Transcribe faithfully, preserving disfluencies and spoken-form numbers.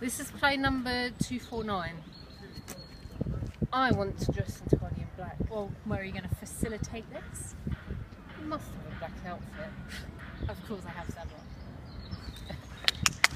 This is play number two four nine. I want to dress entirely in black. Well, where are you going to facilitate this? You must have a black outfit. Of course I have